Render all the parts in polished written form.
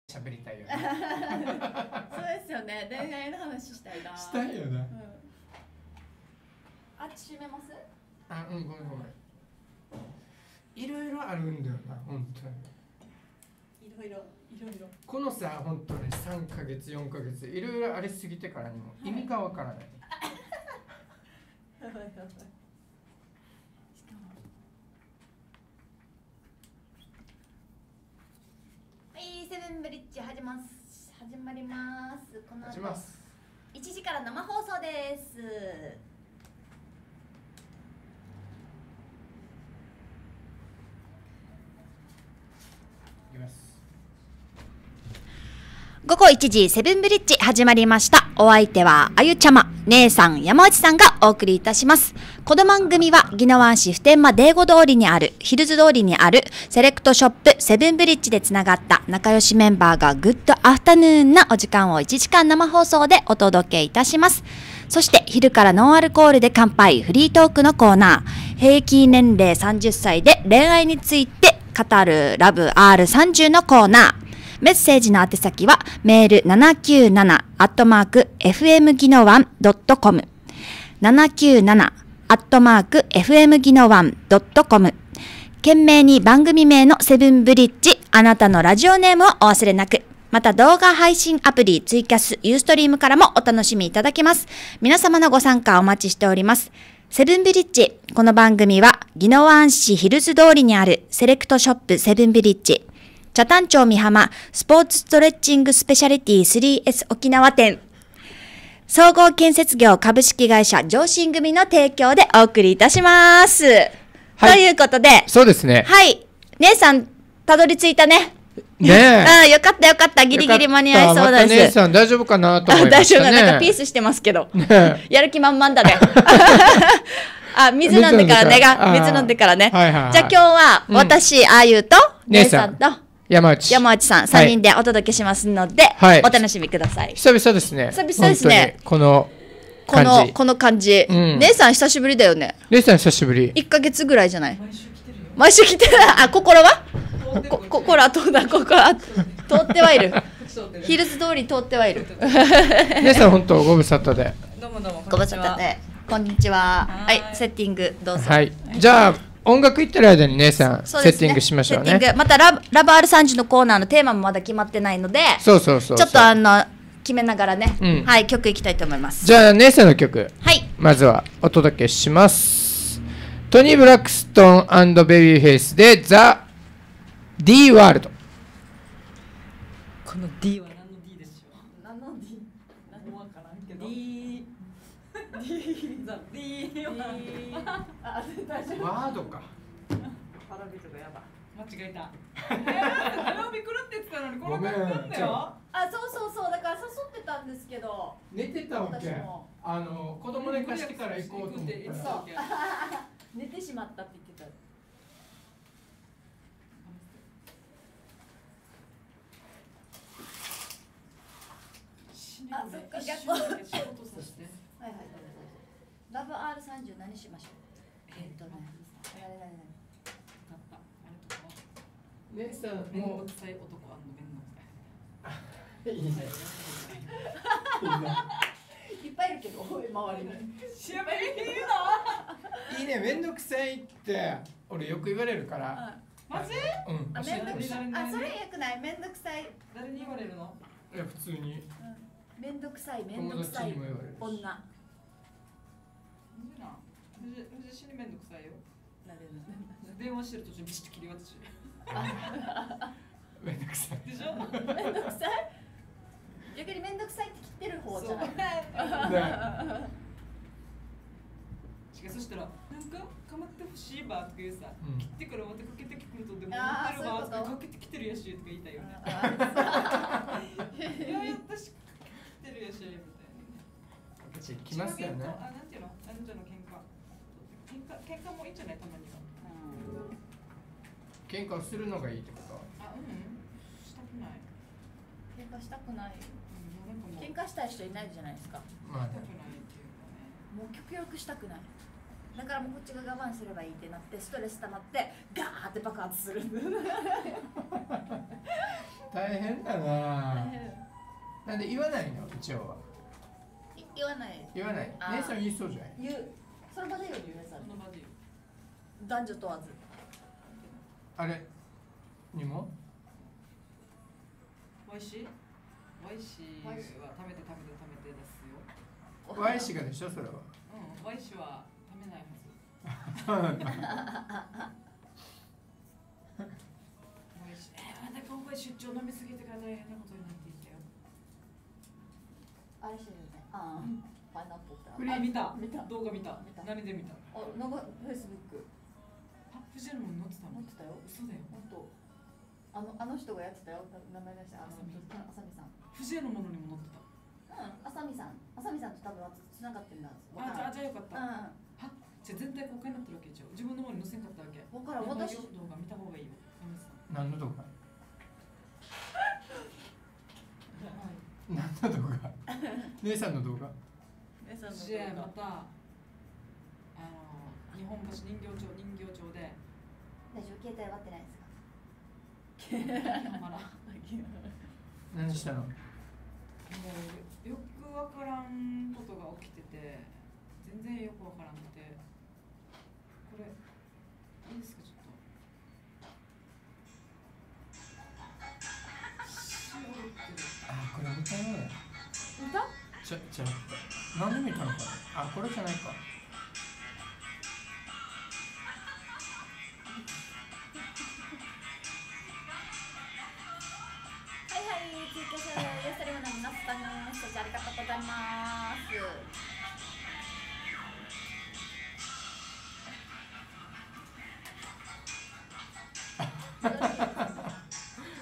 喋りたいよね。 そうですよね。恋愛の話したいな。 したいよね。 あっち閉めます？ あ、ごめんごめん。いろいろあるんだよな、本当に。 いろいろ。 このさ、本当に3ヶ月、4ヶ月、いろいろありすぎてからにも意味がわからない。 やばい。セブンブリッジ始まります。この後1時から生放送です。 いきます。 午後1時セブンブリッジ始まりました。お相手はあゆちゃま、姉さん山内さんがお送りいたします。この番組は宜野湾市普天間デーゴ通りにあるヒルズ通りにあるセレクトショップセブンブリッジでつながった仲良しメンバーがグッドアフタヌーンなお時間を1時間生放送でお届けいたします。そして昼からノンアルコールで乾杯フリートークのコーナー、平均年齢30歳で恋愛について語るラブ R30 のコーナー。メッセージの宛先はメール797@fmginowan.com 797@fmginowan.com 懸命に番組名のセブンブリッジ、あなたのラジオネームをお忘れなく。また動画配信アプリツイキャスユーストリームからもお楽しみいただけます。皆様のご参加お待ちしております。セブンブリッジ、この番組は宜野湾市ヒルズ通りにあるセレクトショップセブンブリッジ、北谷町美浜スポーツストレッチングスペシャリティ 3S 沖縄店、総合建設業株式会社上信組の提供でお送りいたします。はい、ということで、 そうですね。 はい。姉さん、たどり着いたね。 ねえ。 よかったよかった。ギリギリ間に合いそうです。 姉さん大丈夫かなと思いましたね。 大丈夫。なんかピースしてますけど。やる気満々だね。水飲んでからね。水飲んでからね。じゃあ今日は私、あゆと姉さんと山内さん3人でお届けしますので、お楽しみください。 久々ですね。 久々ですね。 この感じ。姉さん久しぶりだよね。 姉さん久しぶり。 1ヶ月ぐらいじゃない？毎週来てる。心は？心は通ってはいる。ヒルズ通り通ってはいる。 姉さん本当ご無沙汰で。 どうもご無沙汰で。こんにちは。はい、セッティングどうぞ。 はい。じゃあ音楽行ってる間に姉さんセッティングしましょうね。 またラブ R30 のコーナーのテーマもまだ決まってないので、ちょっと決めながらね、はい、曲いきたいと思います。 じゃあ姉さんの曲、 はい、 まずはお届けします。トニー・ブラックストーン&ベビーフェイスでザ・D ワールド。 この D は何の D でしょう？何の D？ 何もわからんけど D ザ D ワードか。 パラビとかやば間違えた。火曜日来るって言ってたのにこの曲来んだよ。 そうだから誘ってたんですけど、 寝てたわけ。子供寝かしてから行こうと思って。 寝てしまったって言ってた。そっか、逆。はいはい。ラブ R30 何しましょう。 姉さんもう臭い男面倒いいね。 いっぱいいるけど、周りに。 いいね、めんどくさいって俺よく言われるから。 マジ？ めんどくさい。それよくない。めんどくさい。 誰に言われるの？ いや普通に。 めんどくさい女。 死にめんどくさいよ。電話してる途中ビシッと切り渡し。 めんどくさい。 でしょ？ めんどくさい？逆にめんどくさいって切ってる方じゃない。 そしたらなんかかまってほしいばとか言うさ、切ってからまたかけてくるとでも持ってるばとかかけてきてるやしとか言いたいよね。いや私かけてるやしみたいなね。 来ますよね。 なんていうの？男女の喧嘩もいいんじゃないたまには。 喧嘩するのがいいってこと？ したくない。 喧嘩したくない。喧嘩したい人いないじゃないですか。 まあね。 もう極力したくない。だからもうこっちが我慢すればいいってなってストレス溜まってガーって爆発する。 大変だな。なんで言わないの一応は。 言わない。 言わない。 あー姉さん言いそうじゃない。 言う。その場で言うよ、皆さんそ。の場で言う。 男女問わず。 あれにもおいしいおいしいは食べてですよ。 ワイシがでしょそれは。 うん、おいしいは食べないはず。 そうなんだ。 おいしい。また今回出張飲みすぎてから大変なことになっていたよ。 あれしてるね。ああ、パイナップルあ、見た。 見た。 動画見た。 見た何で見た？ あ、なんかフェイスブックパップジェルも載ってたの？ 持ってたよ。 嘘だよ。 本当。あの人がやってたよ。名前出した。あさみさん。 フジェのものにも載ってた。 あさみさんと多分つながってんだ。 あ、じゃあよかった。 うん。 はじゃあ全体公開になってるわけじゃん。自分のものに載せんかったわけ。 わからん。私動画見た方がいいよ。 何の動画？何の動画？姉さんの動画？ じゃあまた日本橋人形町で大丈夫、携帯割ってないですか？ まだ何したの？ もうよくわからんことが起きてて、全然よくわからんくて、これいいですかちょっと。 あ、これ見たよね。 見た？ 何で見たのかな。あ、これじゃないか。 はいはい、ツイキャスユーストリームの皆さん、メッセージありがとうございます。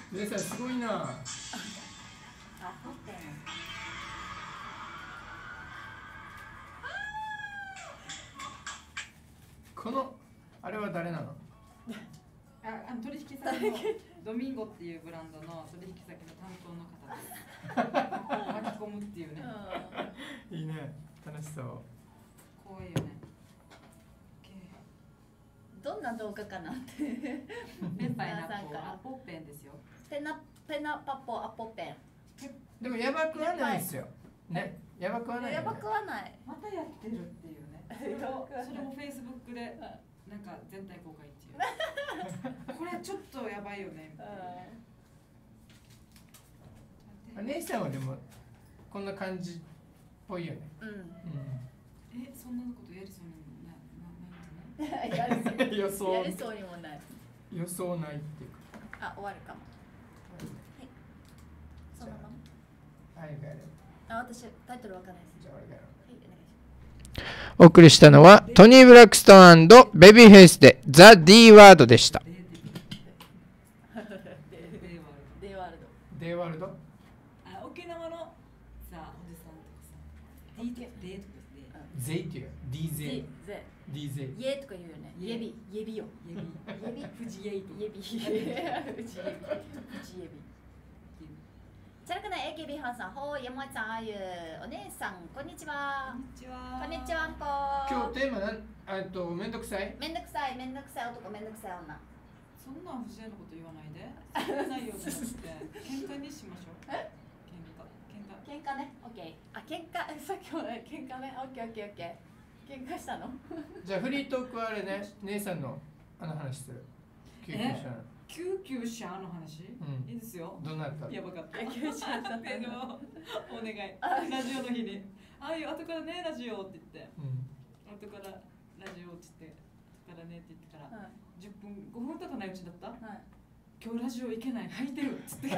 姉さんすごいな。 あ、ほってん。 このあれは誰なの？ 取引先のドミンゴっていうブランドの取引先の担当の方です。巻き込むっていうね。 いいね。楽しそう。 怖いよね。 どんな動画かなって。 ペンパイナッポーアポペンですよ。 ペナパッポアポペン。 でもやばくはないですよ。ね、やばくはない、ね。 やばくはない。 またやってるっていうね。それもフェイスブックでなんか全体公開っていう。これちょっとやばいよね。 姉さんはでもこんな感じっぽいよね。 うん。 そんなことやりそうに予想やりそうにもない。 予想ないっていうか。 あ、終わるかも。はい。そのまま。 はい、がやる。 あ、私タイトルわかんないです。 じゃあ俺がやる。 はい、お願いします。 お送りしたのはトニー・ブラックストン&ベビーフェイスでザ・D ワードでした。 デイワールド。 デイワールド？ 沖縄のさ、おじさんとかさ、デーとかですね。 ゼイっていう。DZ。DZ。 イエとか言うよね。イエビよ。 イエビ。フジエイと。 イエビ。フジエビ。チャラくない AKB ハンさん、ほう、山内さん、あゆ、お姉さん、こんにちは。 こんにちは。 こんにちはんこ。 今日テーマめんどくさい？ めんどくさい男、めんどくさい女。 そんな不自然なこと言わないで。ないよじゃなくて、喧嘩にしましょう。 喧嘩ね、オッケー。あ、喧嘩、さっきもね、喧嘩ね、オッケー。喧嘩したの？ じゃあフリートークはあれね、姉さんの話する。 救急車の話、いいですよ。 どうなった？ やばかった。 救急車だった。 お願い。ラジオの日に。ああいう後からね、ラジオって言って。後からラジオって言って、後からねって言ってから、10分、5分経たないうちだった？今日ラジオ行けない、履いてるっつってから。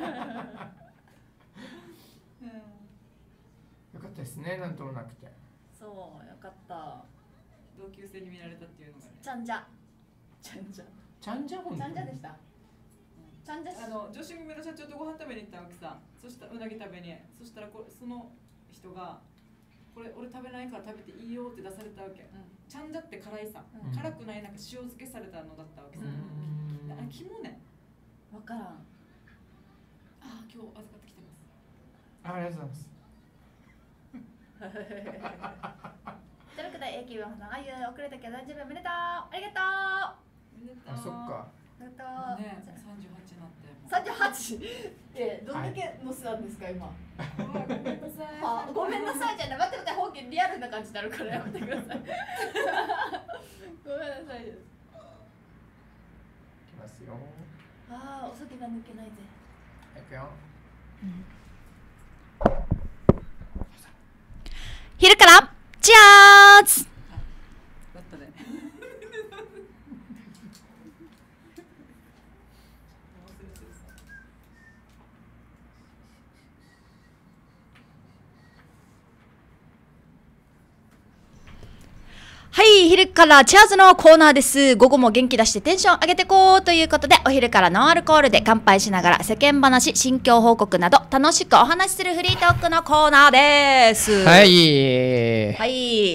よかったですね、なんともなくて。 そう、よかった。 同級生に見られたっていうのがね。 ちゃんじゃでした。 女子組の社長とご飯食べに行ったわけさ。そしたらうなぎ食べに。そしたらその人がこれ俺食べないから食べていいよって出されたわけ。ちゃんじゃって辛いさ。辛くないなんか塩漬けされたのだったわけさ。肝ね。 わからん。 ああ、今日預かってきてます。 ありがとうございます。 チャラくない AKB ハンさん、あゆ、遅れたけど大丈夫、おめでとう。ありがとう。 あ、そっか。 ね、38になって。 38ってどんだけの巣なんですか今。 ごめんなさい。 ごめんなさいじゃない。待って待って、本気リアルな感じになるからやめてください。ごめんなさいです。 いきますよ。 ああ、お酒が抜けないぜ。 いくよ。 昼からチアーズ。 だったね。 はい、昼からチアーズのコーナーです。午後も元気出してテンション上げてこうということで、お昼からノンアルコールで乾杯しながら世間話、心境報告など楽しくお話しするフリートークのコーナーです。 はい。 はい。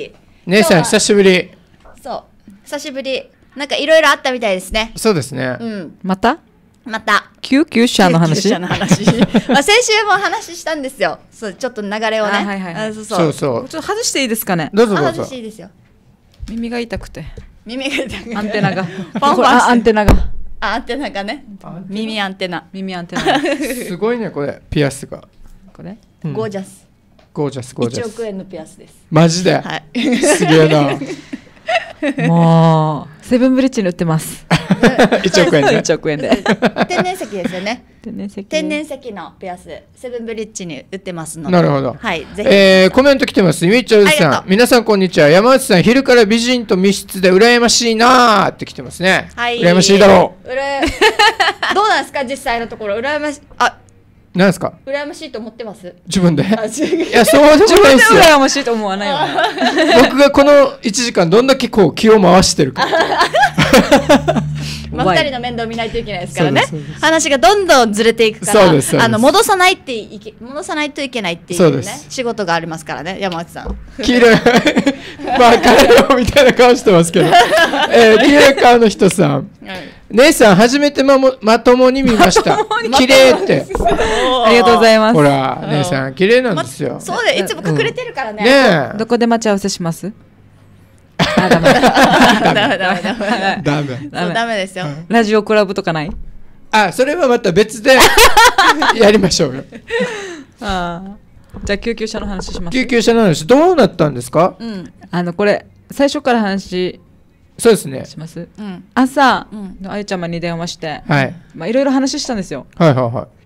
姉さん久しぶり。 そう、久しぶり。なんかいろいろあったみたいですね。 そうですね。 うん。 また救急車の話救急車の話まあ先週も話したんですよ。そう、ちょっと流れをね。 はいはいはい。 そうちょっと外していいですかね。 どうぞどうぞ。 外していいですよ。 耳が痛くて。 耳が痛くて。 アンテナが。 パンパンして。 アンテナが。 アンテナがね。耳アンテナ。 耳アンテナ。 すごいねこれピアスが。 これ。 ゴージャス。 ゴージャスゴージャス。 1億円のピアスです。 マジで。 はい。 すげえな。 もうセブンブリッジに売ってます。 1億円で。 1億円で。 天然石ですよね。 天然石のピアス、セブンブリッジに売ってますので。 なるほど。 はい、ぜひ。コメント来てます。みっちょるさん、皆さんこんにちは。山内さん、昼から美人と密室で羨ましいなーって来てますね。 はい。 羨ましいだろう。 どうなんですか実際のところ羨ましなんですか。 羨ましいと思ってます。 自分で。いや、 そうでもないですよ。 羨ましいと思わないよね。 僕がこの1時間どんだけこう気を回してるか。 まあ、2人の面倒見ないといけないですからね。話がどんどんずれていくから戻さないといけないっていうね仕事がありますからね。山内さん黄色いまあ彼よみたいな顔してますけど、黄色い顔の人さん、姉さん初めてまともに見ました綺麗ってありがとうございます。 ほら姉さん綺麗なんですよ。 そうでいつも隠れてるからね。 ねどこで待ち合わせします？ ダメダメですよ。 ラジオクラブとかない？ あ、それはまた別でやりましょうよ。 じゃあ救急車の話します。 救急車の話どうなったんですか？ これ最初から話そうですねします。朝あゆちゃまに電話していろいろ話したんですよ。 はいはいはい。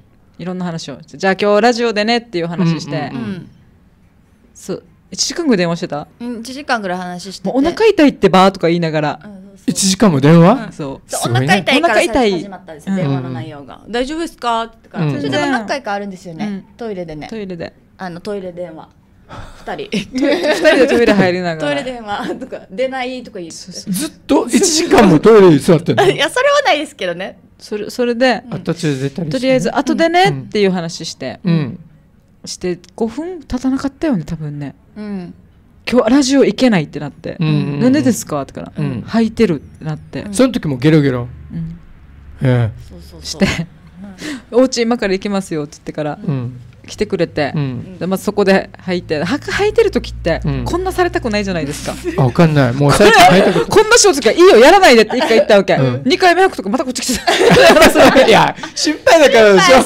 いろんな話を。じゃあ今日ラジオでねっていう話して、そう1時間ぐらい電話してた。 1時間ぐらい話してて、 お腹痛いってばーとか言いながら 1時間も電話。 そうお腹痛いから始まったんですよ。電話の内容が大丈夫ですかってから、それでも何回かあるんですよね。トイレでね。 トイレでトイレ電話2人でトイレ入りながらトイレ電話とか出ないとか言ってずっと1時間もトイレに座ってんの。 いやそれはないですけどね。 それで途中で出たりして、 とりあえず後でねっていう話してして5分経たなかったよね多分ね。今日ラジオ行けないってなってなんでですかってから履いてるってなってその時もゲロゲロしてお家今から行きますよって言ってから来てくれて、まずそこで履いてる時ってこんなされたくないじゃないですか。 分かんない。もう最近履いたことこんな仕事いいよやらないでって1回言ったわけ。2回目履くとかまたこっち来ていや心配だからでしょ。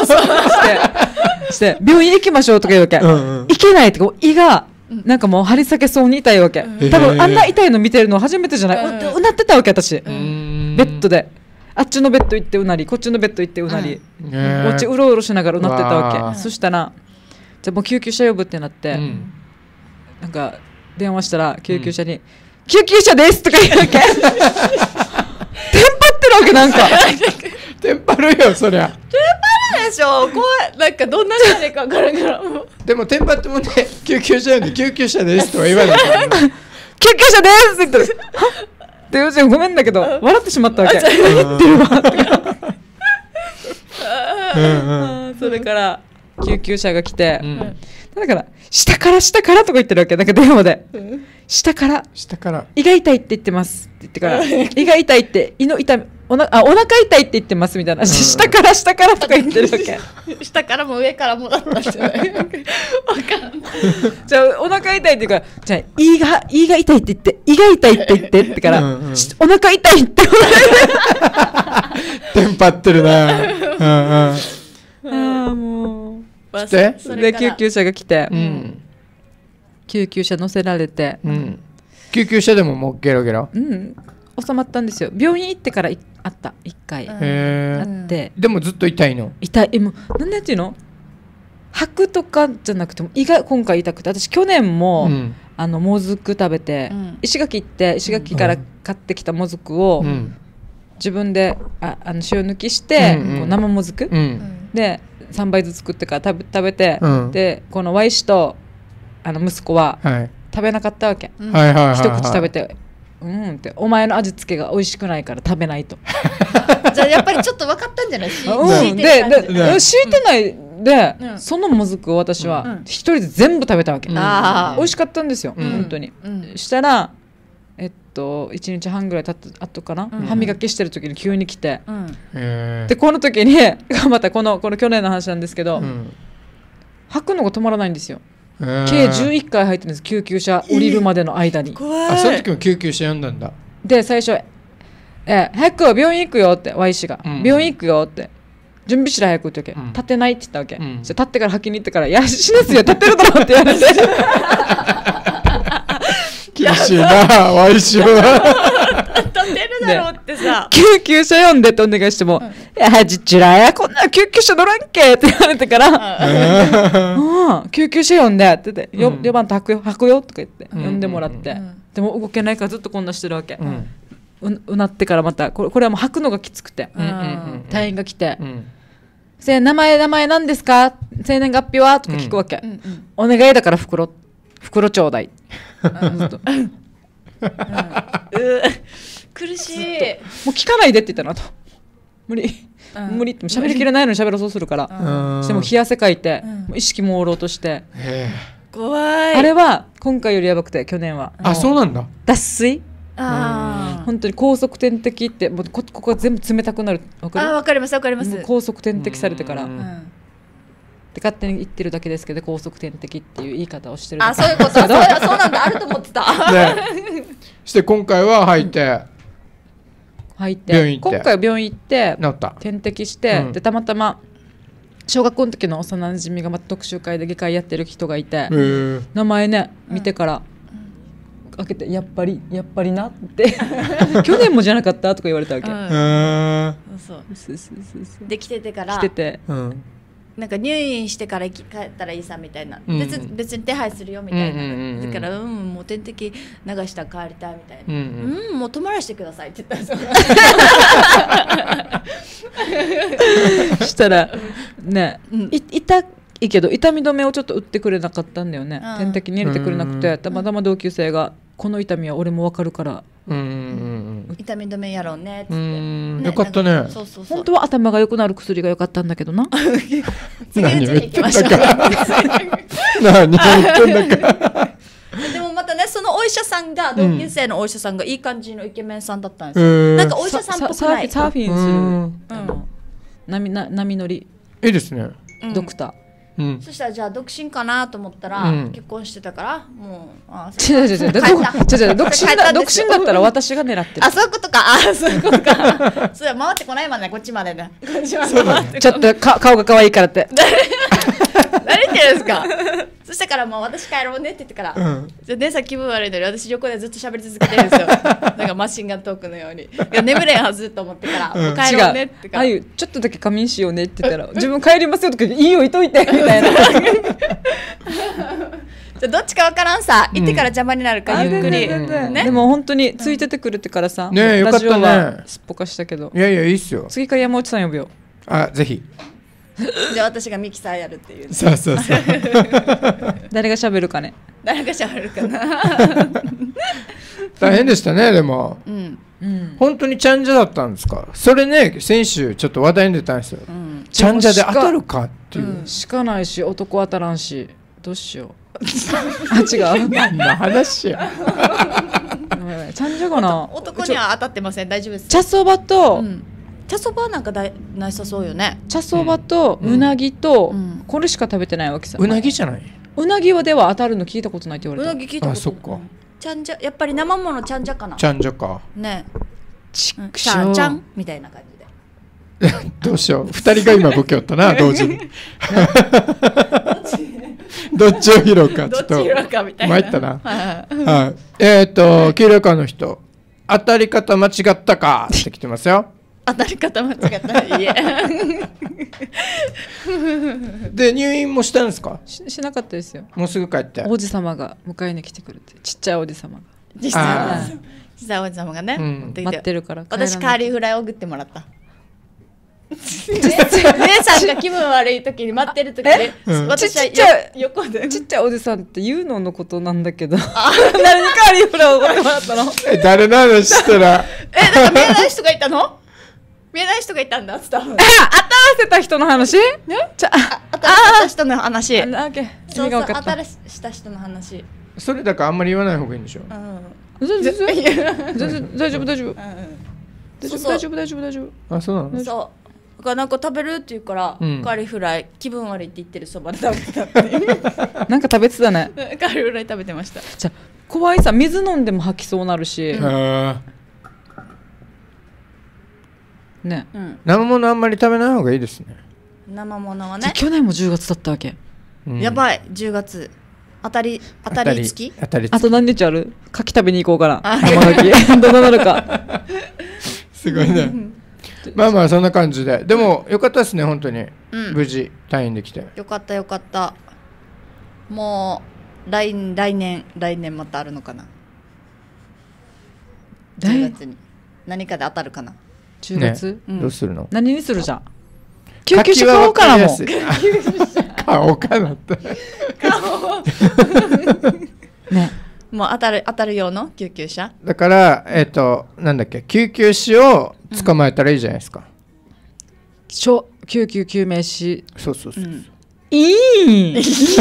して病院行きましょうとか言うわけ。行けないって胃がなんかもう張り裂けそうに痛いわけ。多分あんな痛いの見てるの初めてじゃない。うなってたわけ私。ベッドであっちのベッド行ってうなりこっちのベッド行ってうなりこっちうろうろしながらうなってたわけ。そしたらじゃあもう救急車呼ぶってなってなんか電話したら救急車に「救急車です」とか言うわけ。テンパってるわけなんか。 テンパるよそりゃ。 テンパるでしょ。怖い。なんかどんなじゃねえか分からんから。 でもテンパってもね救急車で救急車ですとは言わないから。 救急車ですって言ってる。でうちごめんだけど笑ってしまったわけ。言ってるわ。それから救急車が来て、だから下からとか言ってるわけ。なんか電話で下から胃が痛いって言ってますって言ってから胃が痛いって胃の痛みお腹痛いって言ってますみたいな、下からとか言ってるわけ下からも上からもだったんじゃないわかんないじゃあお腹痛いって言うからじゃあ胃が痛いって言って胃が痛いって言ってってからお腹痛いってテンパってるな。 ああもうで救急車が来て、救急車乗せられて、 救急車でももうゲロゲロ、 収まったんですよ。病院行ってからあった1回あって、 でもずっと痛いの？ 痛い。もうなんていうの、吐くとかじゃなくても胃が今回痛くて、私去年も、もずく食べて、石垣行って石垣から買ってきたもずくを、自分で塩抜きして、こう生もずく、で3杯ずつ作ってから食べて、でこの Y 氏と息子は食べなかったわけ、一口食べてってお前の味付けが美味しくないから食べないとじゃあやっぱりちちょっと分かったんじゃない敷いてる感じで敷いてないで、そのもずくを私は一人で全部食べたわけ、美味しかったんですよ、本当に、したら1日半ぐらい経った後かな、歯磨きしてる時に急に来て、でこの時にまたこの去年の話なんですけど、吐くのが止まらないんですよ。計11回入ってるんです、救急車降りるまでの間に。 あ、その時も救急車呼んだんだ。 で最初早く病院行くよって Y 氏が、病院行くよって準備しろ早くって言うわけ、立てないって言ったわけ、じゃ立ってから吐きに行ってから「いや死ですよ立ってるだろ」って言われて厳しいな Y 氏は立てるだろうってさ、 救急車呼んでってお願いしても「いやじっちらやこんな救急車乗らんけ」って言われてから「救急車呼んで」って言って「4番と吐くよ」とか言って呼んでもらって、でも動けないからずっとこんなしてるわけ、うなってからまたこれはもう吐くのがきつくて、隊員が来て「名前何ですか、生年月日は?」とか聞くわけ、お願いだから袋ちょうだいずっと苦しい、 もう聞かないでって言ったの、あと無理って喋りきれないのに喋らそうするから、しても冷や汗かいて、もう意識朦朧として、 怖い。 あれは今回よりやばくて、去年はあ、そうなんだ。 脱水、本当に高速点滴って、もうここが全部冷たくなる、わかる？ わかりますわかります。 高速点滴されてからで勝手に言ってるだけですけど、高速点滴っていう言い方をしてる。 あ、そういうこと。そうなんだ、あると思ってた。 して今回は入って今回は病院行って治った、 点滴して、でたまたま小学校の時の幼馴染がまた特集会で外科医やってる人がいて、名前ね見てから開けてやっぱりなって去年もじゃなかったとか言われたわけ。 で来ててから来てて、 なんか入院してから帰ったらいいさみたいな、別に手配するよみたいな、だからもう点滴流したら帰りたいみたいな、もう泊まらせてくださいって言ったんですよしたらね、痛いけど痛み止めをちょっと打ってくれなかったんだよね、点滴に入れてくれなくて、たまたま同級生がこの痛みは俺も分かるから痛み止めやろうねってよかったね。 本当は頭が良くなる薬が良かったんだけどな。 何を言ってんだか何を言ってんだかでもまたね、そのお医者さんが同級生のお医者さんがいい感じのイケメンさんだったんですよ。なんかお医者さんっぽくない、 サーフィンする波乗りいいですね、 ドクター。 そしたらじゃあ独身かなと思ったら、結婚してたからもう違う独身だったら私が狙ってる。 あ、そういうことか。そういうことか。それは回ってこないまでね、こっちまでね。 ちょっと顔が可愛いからって。 何言ってるんですか。そしたからもう私帰ろうねって言ってから、じゃあ姉さん気分悪いのに私横でずっと喋り続けてるんですよ。なんかマシンガントークのように。いや眠れんはずと思ってから、もう帰ろうねってから。 あゆちょっとだけ仮眠しようねって言ったら、自分帰りますよとか言って、いいよいといてみたいな。じゃどっちかわからんさ、行ってから邪魔になるからゆっくり。 でも本当についててくれてからさ、 よかったね。 すっぽかしたけど。 いやいいっすよ。 次から山内さん呼ぶよ。 あ、ぜひ。 じゃあ私がミキサーやるっていう。 そう誰が喋るかね。 誰が喋るかな。 大変でしたね。でも本当にちゃんじゃだったんですか。それね、先週ちょっと話題に出たんですよ。ちゃんじゃで当たるかっていう。 しかないし男当たらんし、どうしよう。あ、違う。 何の話や。 チャンジャかな。 男には当たってません。大丈夫です。 茶そばと、 茶そばなんかなさそうよね。 茶そばとうなぎと、これしか食べてないわけさ。 うなぎじゃない？ うなぎはでは当たるの聞いたことないって言われた。 うなぎ聞いたことない。 あ、そっか。 ちゃんじゃ、やっぱり生ものちゃんじゃかな。 ちゃんじゃか。 ね。 ちくしちゃんょうちゃんみたいな感じで。 どうしよう。二人が今ボケよったな、同時に。どっちを拾うか。 どっち拾うかみたいな。 参ったな。はい。黄色い顔の人。当たり方間違ったかって来てますよ。 当たり方間違ったらいいえ。 で、入院もしたんですか？ しなかったですよ。 もうすぐ帰って。 王子様が迎えに来てくれて、ちっちゃい王子様が実際王子様がね、 待ってるから。 私カーリーフライおぐってもらった。姉さんが気分悪い時に待ってる時に、私は横でちっちゃいおじさんってユーノのことなんだけど、誰にカーリーフライをおごってもらったの？ 誰の話したらなんか見えない人がいたの？見えない人がいたんだ。当たらせた人の話？ 当たらせた人の話。 そうそう、当たらした人の話。 それだからあんまり言わない方がいいんでしょ？ 全然大丈夫大丈夫大丈夫大丈夫大丈夫。 あ、そうなの？ そう。なんか食べるって言うから、カーリーフライ気分悪いって言ってるそばで食べたっていう。 なんか食べてたね。 カーリーフライ食べてました。 じゃあ怖いさ、水飲んでも吐きそうなるし。ね。 生ものあんまり食べない方がいいですね。 生ものはね。 去年も10月だったわけ。 やばい、10月。当たり付き？ あと何日ある？牡蠣食べに行こうかな。生牡蠣。どうなるか。 すごいね。まあまあそんな感じで。でもよかったですね、本当に。無事退院できて。 よかったよかった。もう来年またあるのかな。10月に何かで当たるかな。 10月？ どうするの？ 何にするじゃん。救急車買おうかなもん。 買おうかなって。 ね。もう当たる用の救急車。 だからなんだっけ、救急士を捕まえたらいいじゃないですか。 救急救命士。 そうそうそう。 いい。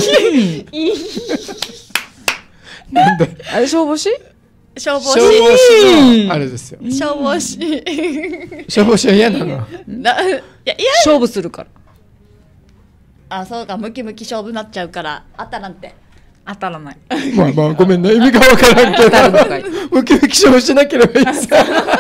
なんで？ あれ消防士？ 消防士のあれですよ。 消防士。 消防士は嫌なの？いや勝負するから。 あ、そうか、ムキムキ勝負になっちゃうから当たらんて。 当たらない。 まあまあごめんね、意味がわからんけど、ムキムキ勝負しなければいいさ。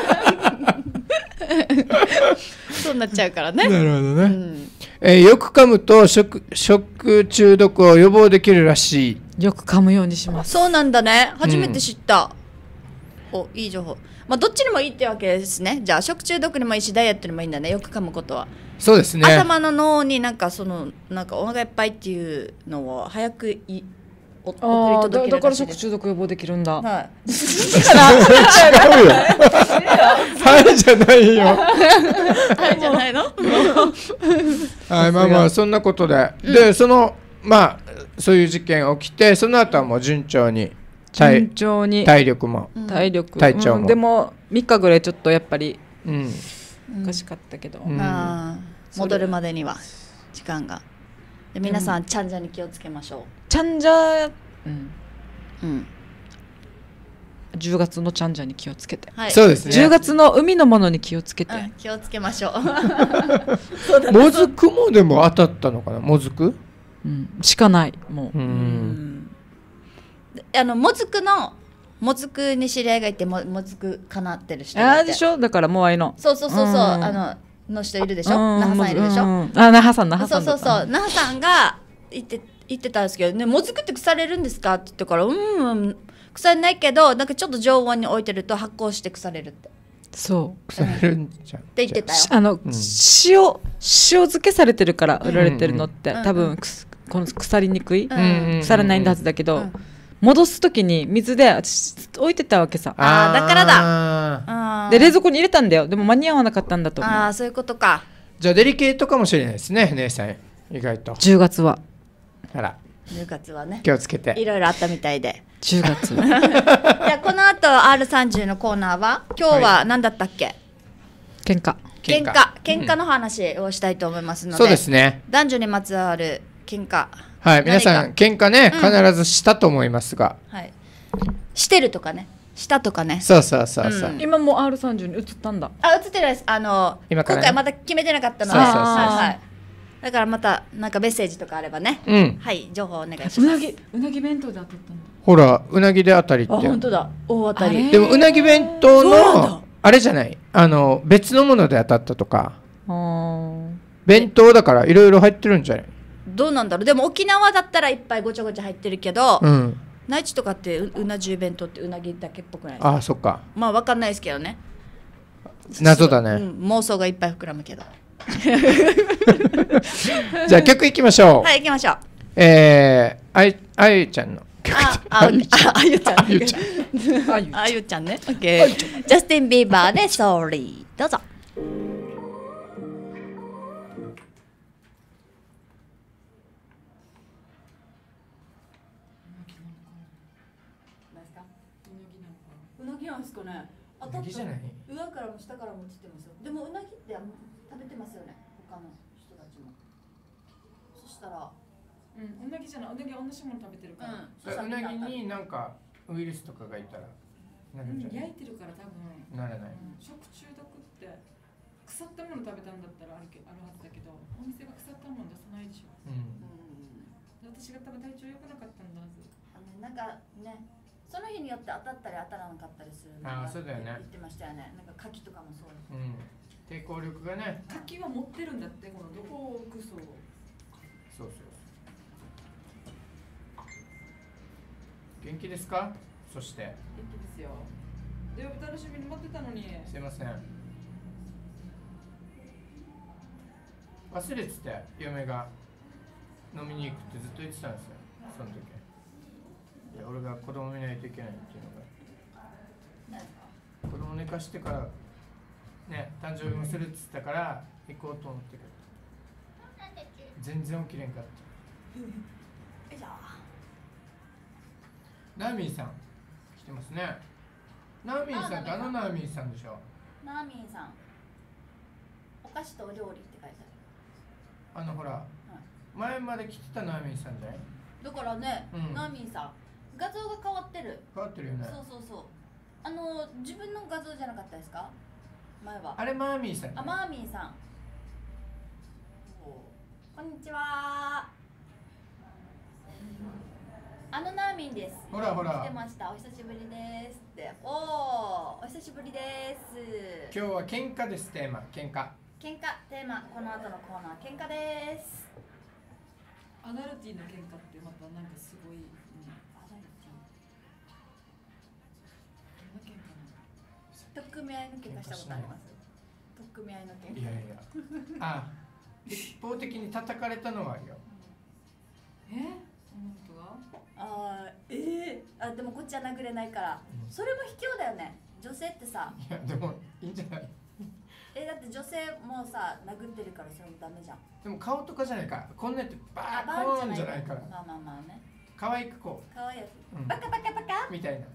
そうなっちゃうからね。 なるほどね。よく噛むと食中毒を予防できるらしい。 よく噛むようにします。 そうなんだね。初めて知った。いい情報。まあどっちにもいいってわけですね。じゃあ食中毒にもいいしダイエットにもいいんだね。よく噛むことは。 そうですね。 頭の脳になんかお腹いっぱいっていうのを早く送り届ける。 だから食中毒予防できるんだ。 はい。 違うよ。はいじゃないよ。 はいじゃないの？ はい、まあまあそんなことで、でまあそういう事件起きて、その後はもう順調に体力も体調も。 でも3日ぐらいちょっとやっぱりおかしかったけど。 戻るまでには時間が。皆さんチャンジャに気をつけましょう。 チャンジャ、10月のチャンジャに気をつけて。 そうですね。 10月の海のものに気をつけて。 気をつけましょう。もずくもでも当たったのかな、もずく？ しかないもう。 もずくに知り合いがいてもずくかなってる人がいて。 でしょ。だからもうそうの人いるでしょ。那覇さんいるでしょ。 那覇さんそう那覇さんが言ってたんですけどね、もずくって腐れるんですかって言ってから、腐れないけどなんかちょっと常温に置いてると発酵して腐れるって。 そう腐れるんじゃんって言ってたよ。塩漬けされてるから売られてるのって多分この腐りにくい、腐らないんだはずだけど、戻す時に水で置いてたわけさ。 だからだ。 で冷蔵庫に入れたんだよ。でも間に合わなかったんだと思う。 そういうことか。 じゃあデリケートかもしれないですね、姉さん。意外と 10月は 10月はね、 気をつけて。 いろいろあったみたいで。 10月じゃあこの後 R30 のコーナーは今日は何だったっけ？ 喧嘩の話をしたいと思いますので。 そうですね。 男女にまつわる喧嘩。 はい、皆さん喧嘩ね、必ずしたと思いますが。 はい。してるとかね。 下とかね。 そうそうそうそう、 今もう R30 に移ったんだ。 あ、映ってないです。 今からね今回また決めてなかったので、 そうそうそうはいはい。だからまたなんかメッセージとかあればね、はい情報お願いします。 うなぎ弁当で当たったんだ。 ほらうなぎで当たりってあ、本当だ、大当たり。 でもうなぎ弁当のあれじゃない、別のもので当たったとか、弁当だからいろいろ入ってるんじゃない。 どうなんだろう。でも沖縄だったらいっぱいごちゃごちゃ入ってるけど、内地とかってうな重弁当ってうなぎだけっぽくないですか。 あ、そっか。 まあわかんないですけどね。 謎だね、 妄想がいっぱい膨らむけど。 じゃあ曲いきましょう。 はい、行きましょう。 あゆちゃんの曲。 あゆちゃん。 あゆちゃん。 あゆちゃんね。オッケー。ジャスティン・ビーバーで Sorry。どうぞ。うなぎなんですかね。 うなぎじゃない。 上からも下からも落ちてますよ。でもうなぎって食べてますよね。他の人たちも。そしたら、 うなぎじゃない。うなぎは同じもの食べてるから。 うなぎになんかウイルスとかがいたらなるんじゃない。 焼いてるから多分ならない。 食中毒って腐ったもの食べたんだったらあるはずだけど、お店が腐ったもの出さないでしょ。私が多分体調良くなかったんだはず。 なんかね。その日によって当たったり当たらなかったりするのがそうだよね。 言ってましたよね。なんか牡蠣とかもそう。 抵抗力がね。 牡蠣は持ってるんだって、このどこをクソ。 そう。元気ですか？そして。 元気ですよ。で、楽しみに待ってたのに。 すいません。忘れてて、嫁が飲みに行くってずっと言ってたんですよ。その時。いや、俺が子供見ないといけないっていうのが、子供寝かしてからね、誕生日もするっつったから行こうと思ってけど全然起きれんかった。ナーミーさん来てますね。ナーミーさんってナーミーさんでしょ。 ナーミーさん、お菓子とお料理って書いてある。 ほら、前まで来てたナーミーさんじゃない。 だからね、ナーミーさん画像が変わってる。 変わってるよね。 そう。自分の画像じゃなかったですか？前は。 あれマーミーさん。 マーミーさん。こんにちは。ナーミンです。 ほら。 来てました。お久しぶりですって。お久しぶりです。 今日は喧嘩です。テーマ喧嘩テーマ、この後のコーナー喧嘩です。 アナルティの喧嘩ってまたなんかすごい。 取っ組み合いの喧嘩したことあります？取っ組み合いの喧嘩。 いや一方的に叩かれたのはあるよ。 その人が？ でもこっちは殴れないから、それも卑怯だよね。女性ってさ。 いやでもいいんじゃない。 だって女性もさ殴ってるからそれもダメじゃん。 でも顔とかじゃないから、こんなやってバーコーンじゃないから。 まあね。 可愛くこう。 可愛いやつ。バカみたいな。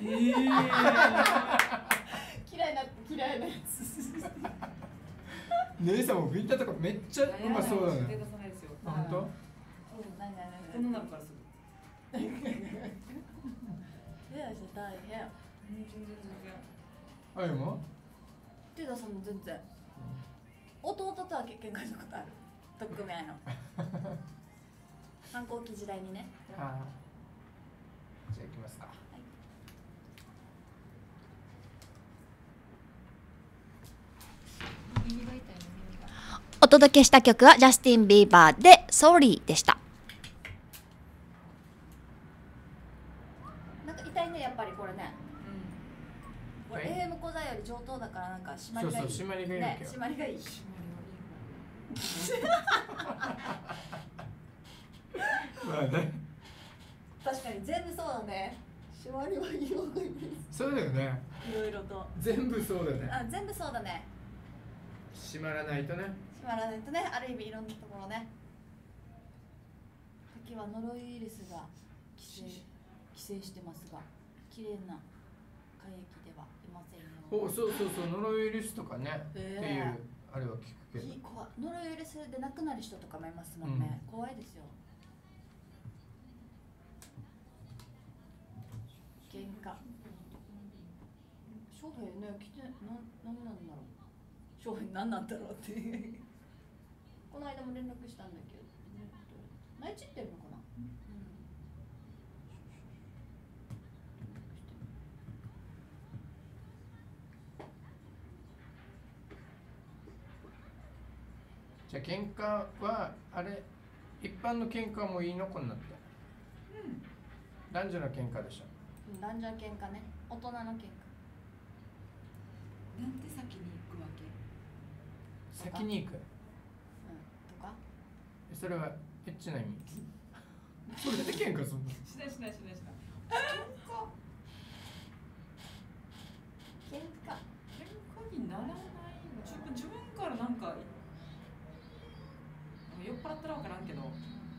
嫌いなやつ。 姉さんもビンタとかめっちゃうまそうだね。 手出さないですよ。 本当？ こんなのからすぐ。 大変。 あゆも？ 手出さんの全然。弟とは喧嘩したことある。取っ組み合いの。反抗期時代にね。 じゃあ行きますか。 お届けした曲はジャスティン・ビーバーで Sorry でした。なんか痛いね、やっぱりこれね。これ AM 講座より上等だからなんか締まりがいい。 締まりがいいわけよ。 締まりがいい。 まあね。 確かに全部そうだね。締まりはいい方がいいです。 そうだよね。 いろいろと。 全部そうだね。 全部そうだね。 締まらないとね。 締まらないとね、ある意味いろんなところね。時はノロウイルスが寄生してますが、綺麗な海域ではいませんよ。 そうノロウイルスとかね、っていうあれは聞くけど。 怖い。ノロウイルスで亡くなる人とかもいますもんね。怖いですよ。喧嘩。 何なんだろう。翔平何なんだろうってこの間も連絡したんだけど、泣いちゃってるのかな。 じゃあ喧嘩はあれ一般の喧嘩もいいのこんなって。男女の喧嘩でしょ。 男女喧嘩ね。大人の喧嘩。 なんで先に行くわけ？ 先に行く。 とか。 それはエッチな意味。それで喧嘩するの？ しないしないしないしない。 喧嘩にならないの。自分からなんか酔っ払ったら分からんけど、酔っ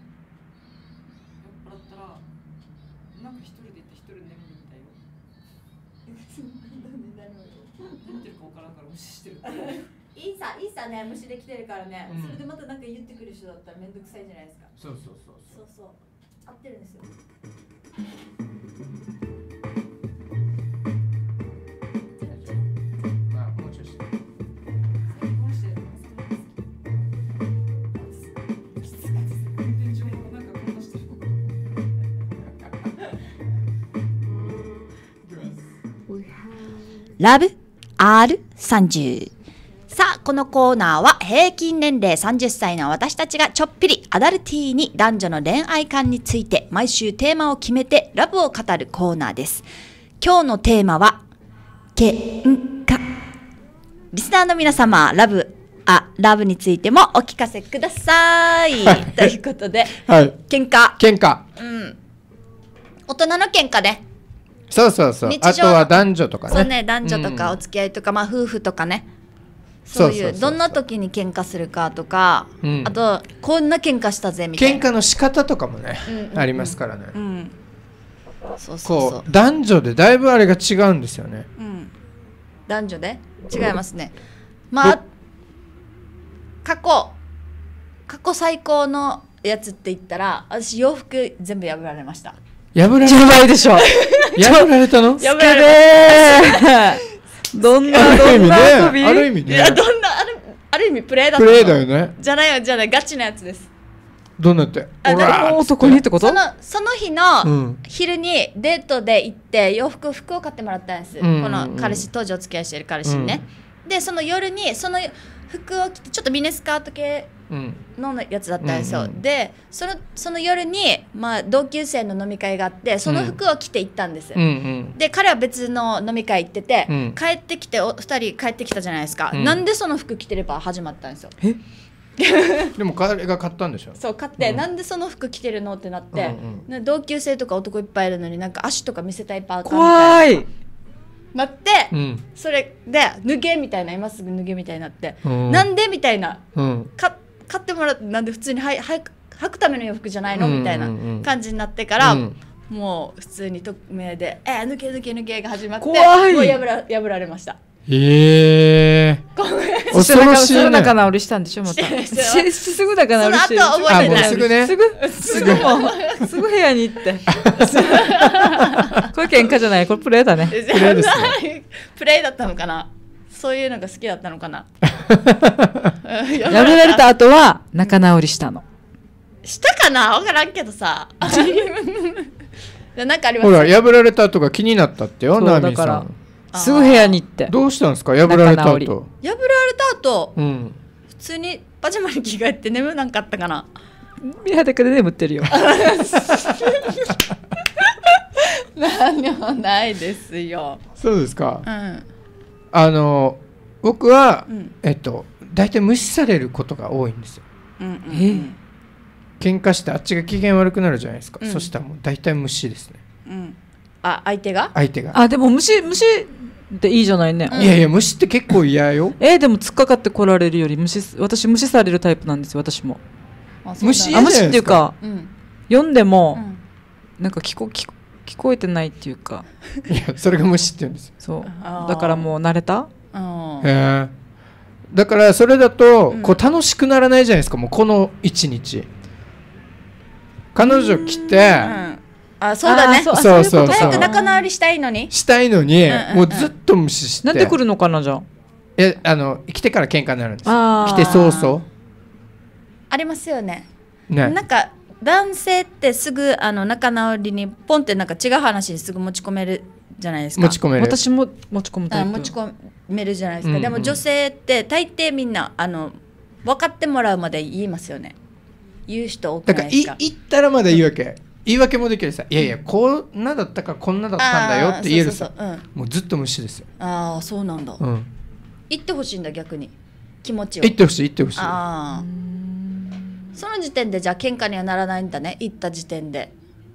払ったらなんか一人で行って一人で眠るみたいよ。何言ってるか分からんから無視してる。 いいさね、無視できてるからね、 うんそれでまたなんか言ってくる人だったらめんどくさいじゃないですか。 そう合ってるんですよ。 まあもうちょいして。 ラブ R30。さあ、このコーナーは平均年齢30歳の私たちがちょっぴりアダルティーに男女の恋愛観について毎週テーマを決めてラブを語るコーナーです。今日のテーマは喧嘩。リスナーの皆様、ラブについてもお聞かせください。ということで、 はい。 喧嘩。大人の喧嘩ね。 そう。 日常あとは男女とかね。 そうね、男女とかお付き合いとか、まあ夫婦とかね。そういうどんな時に喧嘩するかとか、あとこんな喧嘩したぜみたいな。 喧嘩の仕方とかもね、ありますからね。 そう男女でだいぶあれが違うんですよね。 男女で違いますね。まあ過去最高のやつって言ったら、私洋服全部破られました。 やばいでしょ。 破られたの？ 破られどんな遊び？ ある意味ね。 いや、ある意味プレイだプレイだよね。 じゃないガチなやつです。 どんなって？ 男にってこと？ その日の昼にデートで行って服を買ってもらったんです。この彼氏、当時お付き合いしてる彼氏にね。でその夜にその服を着て、ちょっとミニスカート系のやつだったんですよ。でその夜に、まあ、同級生の飲み会があって、その服を着て行ったんです。で彼は別の飲み会行ってて、帰ってきて2人帰ってきたじゃないですか。なんでその服着てれば始まったんですよ。 でも彼が買ったんでしょ。 そう買って、なんでその服着てるのってなって、同級生とか男いっぱいいるのになんか足とか見せたいパーカーみたいななって、それで脱げみたいな、今すぐ脱げみたいになって、なんでみたいな、買ってもらって、なんで普通に履くための洋服じゃないのみたいな感じになってから、もう普通に匿名で抜けが始まって、もう破られました。 恐ろしいね。仲直りしたんでしょ、また。すぐ仲直りしてる。 その後覚えてない。 すぐ部屋に行って。これ喧嘩じゃない、これプレイだね。 プレイですね。 プレイだったのかな。そういうのが好きだったのかな。 破られた後は仲直りしたの。 したかな、分からんけどさ。なんかあります。 ほら、破られた後が気になったってよ、ナーミンさん。 すぐ部屋に行って。 どうしたんですか、破られた後。 破られた後、普通にパジャマに着替えて眠らんかったかな。 裸で眠ってるよ。 何もないですよ。 そうですか。僕は大体無視されることが多いんですよ。喧嘩してあっちが機嫌悪くなるじゃないですか。そしたらもう大体無視ですね。 相手が。 でも無視っていいじゃないね。 いや無視って結構嫌よ。 でも突っかかって来られるより私無視されるタイプなんですよ、私も。 無視っていうか、読んでもなんか聞こえてないっていうか。 いや、それが無視って言うんですよ。 そうだからもう慣れた。 だからそれだとこう楽しくならないじゃないですか。もうこの一日彼女来て、 そうだね。 そう早く仲直りしたいのにもうずっと無視して。 なんで来るのかな、じゃあ。 生きてから喧嘩になるんです。 あー来て早々 ありますよね。 ね。 なんか男性ってすぐ仲直りにポンってなんか違う話にすぐ持ち込めるじゃないですか。 持ち込める。 私も持ち込むタイプ。 持ち込めるじゃないですか、 うんうんでも女性って大抵みんな分かってもらうまで言いますよね。言う人多くだからないですか。 言ったらまだいいわけ。言い訳もできるさ。いやいやこんなだったかこんなだったんだよって言えるさ。 そうそうそう、 もうずっと無視ですよ。 ああそうなんだ、 うん。 言ってほしいんだ逆に気持ちを。 言ってほしい言ってほしい。 ああその時点でじゃあ喧嘩にはならないんだね。言った時点で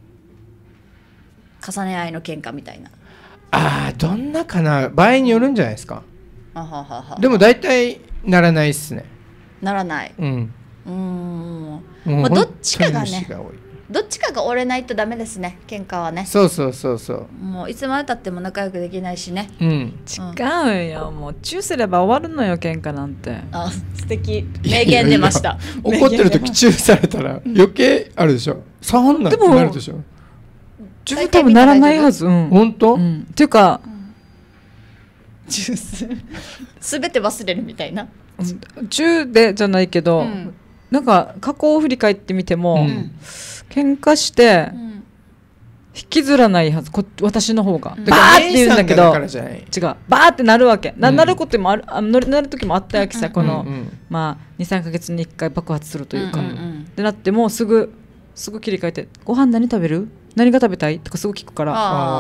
重ね合いの喧嘩みたいな。 どんなかな。場合によるんじゃないですか。 あははは。 でも大体ならないっすね。 ならない。 うん。 ももうどっちかがね本当に無視が多い。 どっちかが折れないとダメですね喧嘩はね。 そうそうそうそう。 もういつまでたっても仲良くできないしね。 うん。 違うよ、もうチューすれば終わるのよ喧嘩なんて。 あ素敵名言出ました。 怒ってる時チューされたら余計あるでしょ。触んなってなるでしょ。 自分多分ならないはず。 本当？ っていうか、 ジュースすべて忘れるみたいな。 チューでじゃないけど、なんか過去を振り返ってみても、喧嘩して引きずらないはず。私の方がバーって言うんだけど、違うバーってなるわけ。なることもある、なる時もあったわけさ。このまあ 2,3 ヶ月に1回爆発するというかってなってもすぐ切り替えて、ご飯何食べる？何が食べたい？とかすぐ聞くから。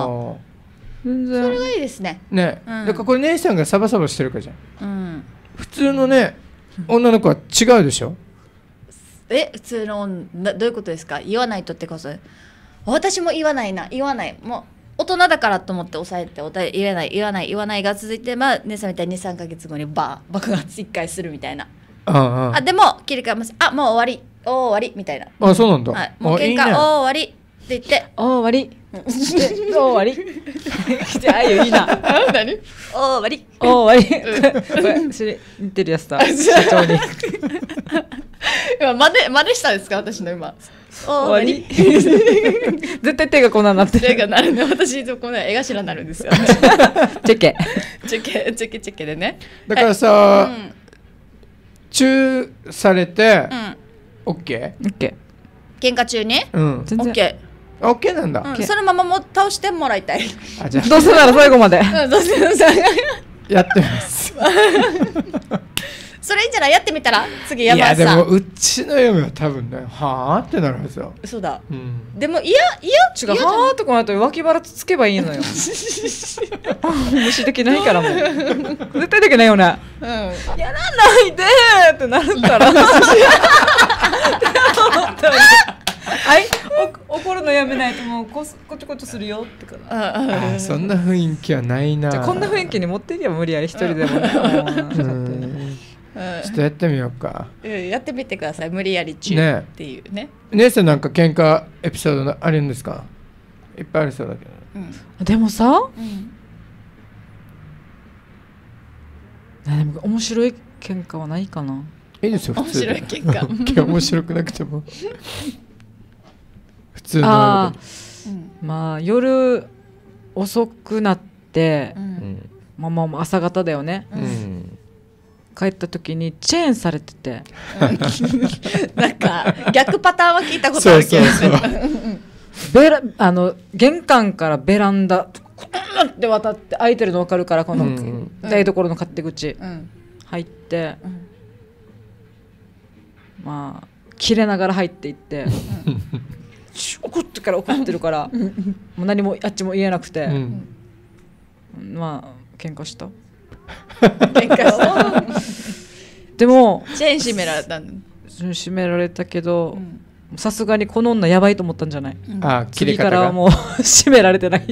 全然それがいいですね。 ね、だからこれ姉さんがサバサバしてるからじゃん。普通のね女の子は違うでしょ。 普通の女どういうことですか？言わないとってこと。私も言わないもう大人だからと思って抑えて言わないが続いて、まあ姉さんみたいに 2,3 ヶ月後に爆発1回するみたいな。でも切り替えます。もう終わりみたいな。 そうなんだ。 はい、もう喧嘩終わりって言って終わり終わりじゃあいいな。 何？終わり似てるやつだ。社長に今真似したんですか？私の今終わり絶対手がこんなになってる。 手がなるね。私いつもこの絵頭になるんですよ。 チェケでね。 だからさ、チューされて OK？ 喧嘩中に OK。 OK なんだ。 そのままもう倒してもらいたい。 じゃあどうせなら最後までやってます。 それいいんじゃない？やってみたら次山田さん。 いやでもうちの嫁は多分ねはぁってなるはずよ。 そうだ、 うん、 でも違うはーとかなると脇腹つけばいいのよ。無視できないからもう絶対できないよね、 うん、 やらないでーってなるからはい怒るのやめないともうこちょこちょするよってから。 あそんな雰囲気はないな。 じゃあこんな雰囲気に持っていけば無理やり一人でもね。 ちょっとやってみようか。 やってみてください。無理やり中っていうね。 姉さんなんか喧嘩エピソードあるんですか？いっぱいありそうだけど、 でもさ、でも面白い喧嘩はないかな。 いいですよ普通で。 面白い喧嘩面白くなくても普通のまあ夜遅くなって、まあ朝方だよね、帰った時にチェーンされててなんか逆パターンは聞いたことあるけど、 玄関からベランダって渡って開いてるの分かるから、この台所の勝手口入って、まあ切れながら入っていって怒ってるからもう何もあっちも言えなくて、まあ喧嘩したでもチェーン閉められた閉められたけど、さすがにこの女やばいと思ったんじゃない？次からはもう閉められてない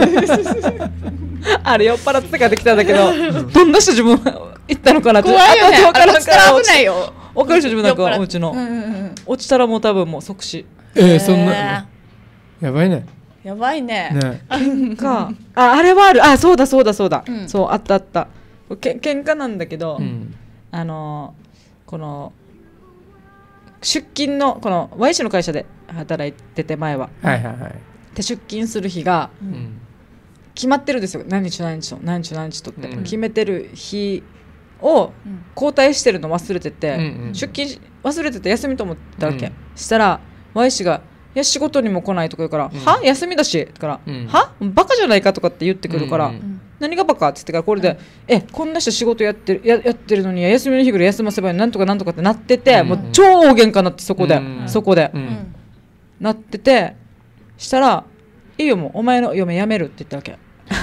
あれ酔っ払って帰ってきたんだけど、どんな人自分行ったのかなって。 怖いよね。分からんから危ないよ。 分かる人自分なんかお家の落ちたらもう多分もう即死。 そんなやばいね。 やばいね。 喧嘩あれはある。そうだそうあった喧嘩なんだけど、この出勤のこの Y 氏の会社で働いてて前は、で出勤する日が決まってるんですよ。何日とって決めてる日を交代してるの忘れてて、 うんうん出勤忘れてて休みと思ったわけ、 うんしたら Y 氏が「いや仕事にも来ない」とか言うから「 うんは休みだし」だから「 うんはバカじゃないか」とかって言ってくるから「 うんうん何がバカ?」って言ってからこれで「こんな人仕事やってるのに休みの日ぐらい休ませばいいのなんとかなんとか」ってなってて、 うんもう超大喧嘩になってそこで、 うんそこで、 うんなっててしたら「いいよもうお前の嫁やめる」って言ったわけ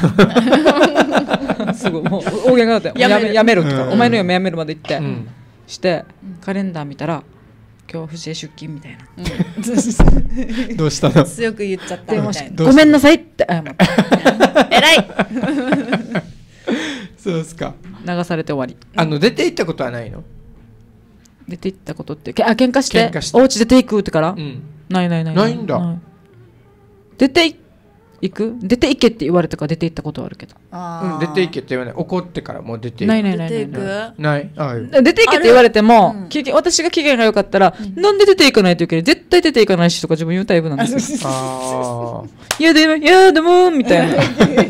すごいもう大喧嘩だったよやめるとか、 うんお前の嫁やめるまで言って、 うんしてカレンダー見たら今日不正出勤みたいなどうしたの？ 強く言っちゃった電話しみたいなどうしたごめんなさいって謝って偉いそうですか。 流されて終わり。 出て行ったことはないの？ 出て行ったことって喧嘩して喧嘩してお家出て行くってから、 うん。 ないないないないんだ出て行く出て行けって言われたから出て行ったことはあるけど出て行けって言わない。怒ってからもう出て行ないく。 ないないない出ていくない。あ、 出て行けって言われても、 うん私が機嫌が良かったら、なんで出て行かないといけない絶対出て行かないしとか自分言うタイプなんですよあいやでもいやでもみたいな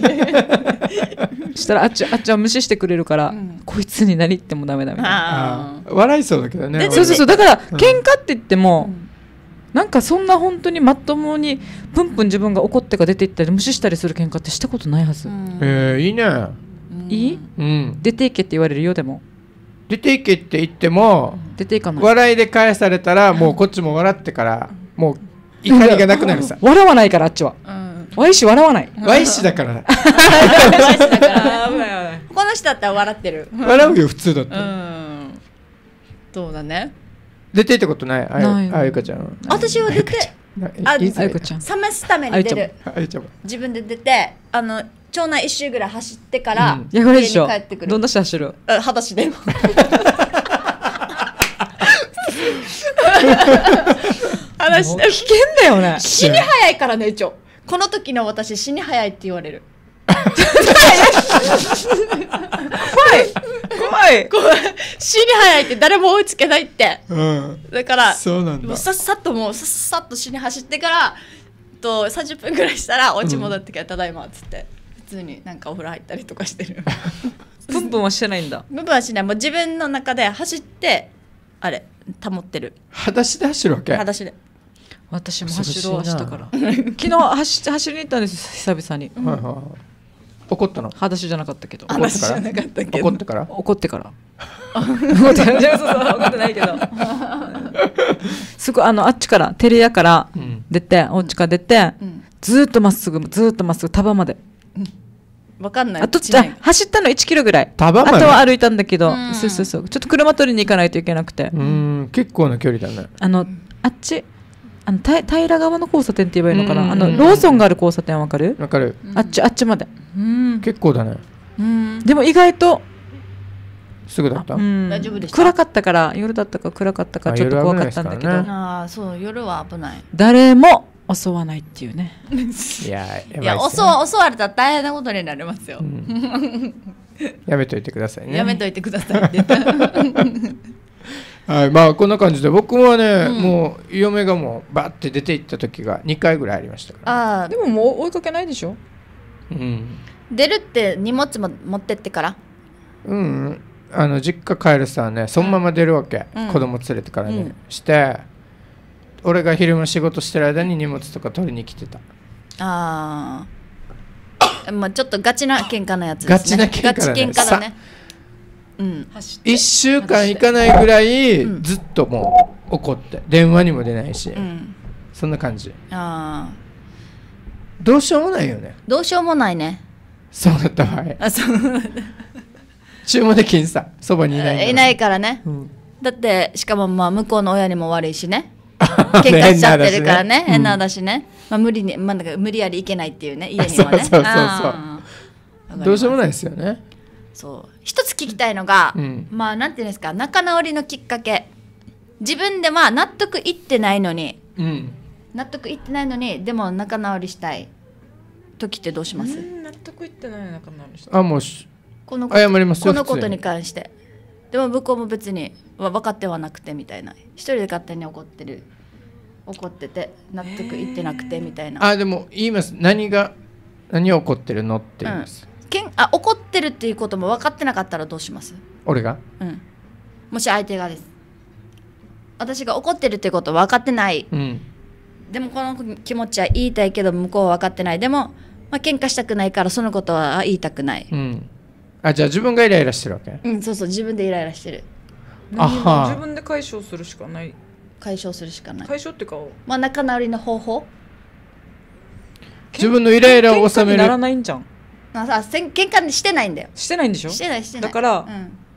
したらあっちは無視してくれるから、こいつに何言ってもダメだみたいなあ。笑いそうだけどね。 そうそうそうだから、 うん喧嘩って言っても、なんかそんな本当にまともにプンプン自分が怒ってから出て行ったり無視したりする喧嘩ってしたことないはず、 いいね。 いいうん。 出て行けって言われるよでも出て行けって言っても出て行かない笑いで返されたらもうこっちも笑ってからもう怒りがなくなるさ。 笑わないからあっちはわいし笑わないワイシだからこの人だったら笑ってる笑うよ普通だって。 そうだね出て行ったことない？ ないあゆかちゃんは。 私は出てあいいっすねあゆこちゃん冷ますために出るあゆちゃんも。 自分で出て町内一周ぐらい走ってからうんいやこれでしょ家に帰ってくるどんな人走る裸足で話もう危険だよね死に早いからね一応この時の私死に早いって言われる怖い死に早いって誰も追いつけないってうん。 だからそうなんだもうさっさと死に走ってから30分ぐらいしたらお家戻ってきてただいまっつって普通になんかお風呂入ったりとかしてるプンプンはしてないんだ部分はしないもう自分の中で走ってあれ保ってる裸足で走るわけ。 裸足で私も走ろう恐ろしいなしたから昨日走りに行ったんです久々にはいはい。怒ったの？ 裸足じゃなかったけど怒ってから話じゃなかったけど怒ってから怒ってから怒ってないそう怒ってないけどすごいあっちからテレ屋からうん出てお家から出て、 んずーっとまっすぐ束までわかんないあと地名が走ったの1キロぐらい束まであとは歩いたんだけど、 うんそうちょっと車取りに行かないといけなくて、 結構な距離だね。 あっち平川の交差点って言えばいいのかな、 うんローソンがある交差点わかる、 わかる。 あっちまでうん結構だね。 でも意外と、 すぐだった。 うん大丈夫でした暗かったから夜だったか暗かったかあちょっと怖かったんだけど、 夜危ないですかああそう夜は危ない誰も襲わないっていうねいやいや襲われたら大変なことになりますよ、 やめといてくださいね。 やめといてくださいって言ったはい、まあこんな感じで僕もね、もう嫁がもうバッて出て行った時が2回ぐらいありましたから。 ああでももう追いかけないでしょうん。 出るって荷物も持ってってからうん。実家帰るさねそのまま出るわけ、 うん子供連れてからね、 うんして俺が昼間仕事してる間に荷物とか取りに来てた。 ああまあちょっとガチな喧嘩のやつですねガチな喧嘩だねガチ喧嘩だねうん 1週間行かないぐらいうんずっともう怒って電話にも出ないし、 うんそんな感じ。 ああどうしようもないよねどうしようもないねそうだった場合。 あそう注文できんさそばにいないんだからいないからね、 うんだってしかもまあ向こうの親にも悪いしね喧嘩しちゃってるからね変なだしね、まあ、無理やり行けないっていうね家にはねそうそうそうそうあーどうしようもないですよね。 そう一つ聞きたいのが、 うんまあなんていうんですか仲直りのきっかけ自分でまあ納得いってないのにでも仲直りしたい時ってどうします、 納得いってない仲直りあもうこの謝りますよ普通にこのことに関してでも向こうも別に分かってはなくてみたいな一人で勝手に怒ってて納得いってなくてみたいな、 あでも言います。何が起こってるのって言います、 怒ってるっていうことも分かってなかったらどうします？ 俺がもし相手がです。私が怒ってるってこと分かってない、でもこの気持ちは言いたいけど向こうは分かってない。でも喧嘩したくないからそのことは言いたくない、 あ、じゃあ自分がイライラしてるわけ？ そうそう、自分でイライラしてる。 自分で解消するしかない。 解消するしかない。 解消っていうか、 仲直りの方法、 自分のイライラを収める。 ならないんじゃん。 喧嘩してないんだよ。 してないんでしょ。 してない。 だから、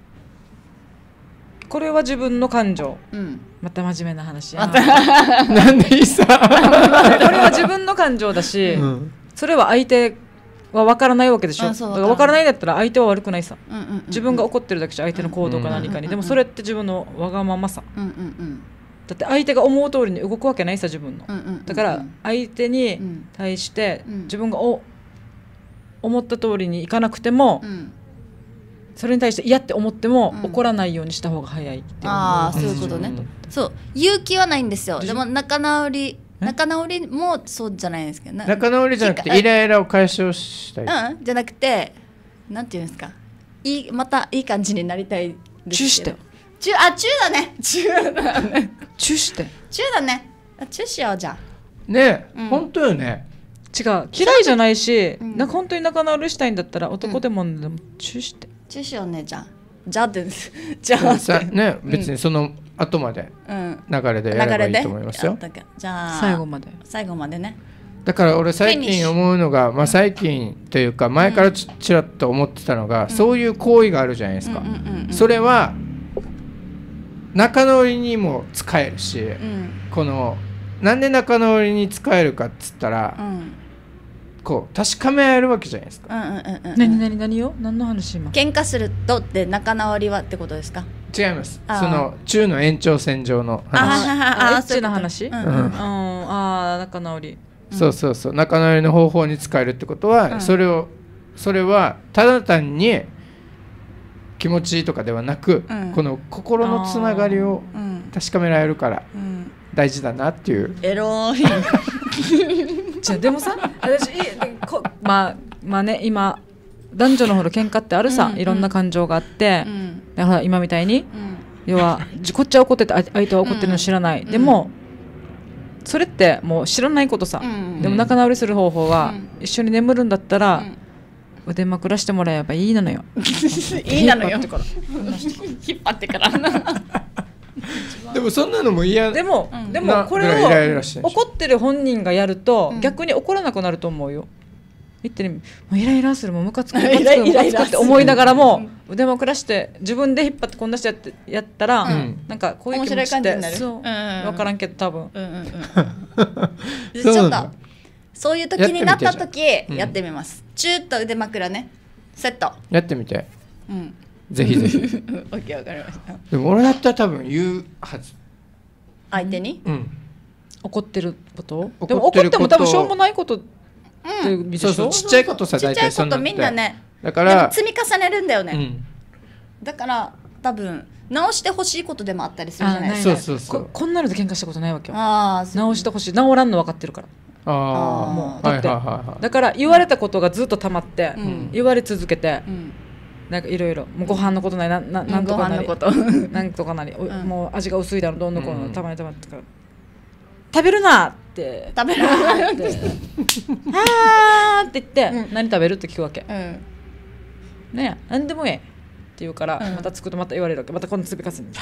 これは自分の感情。また真面目な話や。 なんでいいさ。これは自分の感情だし、それは相手は分からないわけでしょ。だから分からないんだったら相手は悪くないさ。自分が怒ってるだけじゃ相手の行動か何かに。でもそれって自分のわがままさ。だって相手が思う通りに動くわけないさ、自分の。だから相手に対して自分が思った通りにいかなくても、それに対して嫌って思っても怒らないようにした方が早いっていう。 そういうことね。そう、勇気はないんですよ。でも仲直りもそうじゃないですけど、 仲直りじゃなくてイライラを解消したい。 じゃなくて、なんていうんですか、またいい感じになりたいですけど。チュだね。チュだね。 チュしてチュだね。チュしよう。じゃあね、本当よね。 違う、嫌いじゃないし、本当に仲直りしたいんだったら男でもチュしてチュしようね。じゃあってじゃあね、別にその後まで流れでやればいいと思いますよ。 じゃあ最後までね。 だから俺最近思うのが、最近というか前からちらっと思ってたのが、そういう行為があるじゃないですか。それは仲直りにも使えるし、このなんで仲直りに使えるかっつったら、こう確かめ合えるわけじゃないですか。 何よ、何の話今。 喧嘩するとって仲直りはってことですか？ 違います。その中の延長線上の話。 エッチな話。仲直り。 そう仲直りの方法に使えるってことは、それはただ単に気持ちいいとかではなく、この心のつながりを確かめられるから大事だなっていう。 エロい。 じゃあでもさ、私まあね、今男女のほど喧嘩ってあるさ、いろんな感情があって、だから今みたいに、要はこっちは怒ってて相手は怒ってるの知らない、でもそれってもう知らないことさ、でも仲直りする方法は、一緒に眠るんだったら、腕枕してもらえばいいなのよ。 いいなのよ。引っ張ってから。 でもそんなのも嫌。 でもこれを怒ってる本人がやると逆に怒らなくなると思うよ。言ってね、イライラする、もうムカつくって思いながらも腕枕して自分で引っ張ってこんなしてやったら、なんかこういう気持ちって分からんけど多分。 ちょっとそういう時になった時やってみます。チューッと腕枕ね、セットやってみて。ぜひぜひ。 オッケー、わかりました。 でも俺だったら多分言うはず。 相手に？ 怒ってること？でも怒っても多分しょうもないことっていうでしょ？ そうちっちゃいことさ、大体そんなみんなね。 だから積み重ねるんだよね。だから多分直してほしいことでもあったりするじゃないですか。 そうこんなので喧嘩したことないわけよ。直してほしい、直らんの分かってるから。もうだってだから言われたことがずっと溜まって言われ続けて。なんかいろいろご飯のことないなんとかなりなんとかなりもう味が薄いだろどんどんこのたまにたまってから食べるなって食べるなってはーって言って何食べるって聞くわけねえ何でもええって言うからまたつくとまた言われるわけまたこの積み重ね